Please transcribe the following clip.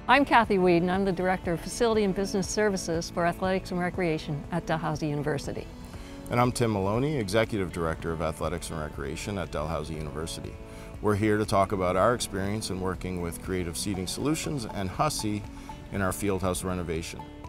I'm Kathy Weed, and I'm the Director of Facility and Business Services for Athletics and Recreation at Dalhousie University. And I'm Tim Maloney, Executive Director of Athletics and Recreation at Dalhousie University. We're here to talk about our experience in working with Creative Seating Solutions and Hussey in our fieldhouse renovation.